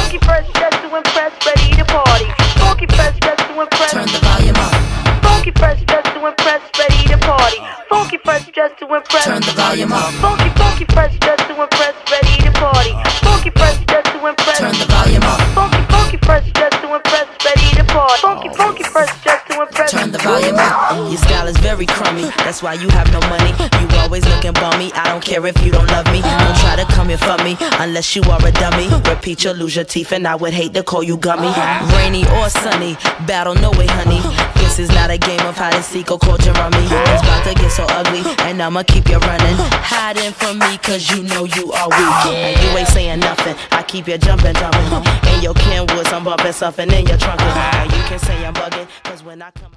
Funky fresh, just to impress, ready to party. Funky fresh, just to impress. Turn the volume up. Funky fresh, just to impress, ready to party. Funky fresh, just to impress. Turn the volume up. Funky fresh, just to impress, ready to party. Funky fresh, just to impress. Turn the volume up. Funky fresh, just to impress, ready to party. Funky fresh, just to impress. Turn the volume up. Your style is very crummy, that's why you have no money. You always looking bummy. I don't care if you don't love me. Don't try to come here for me unless you are a dummy. Repeat, you'll lose your teeth, and I would hate to call you gummy. Rainy or sunny, battle no way, honey. This is not a game of hide and seek or call rummy. It's about to get so ugly, and I'ma keep you running. Hiding from me, cause you know you are weak. And you ain't saying nothing, I keep you jumping. In your Kenwoods, I'm bumping something in your trunk. You can say I'm bugging, cause when I come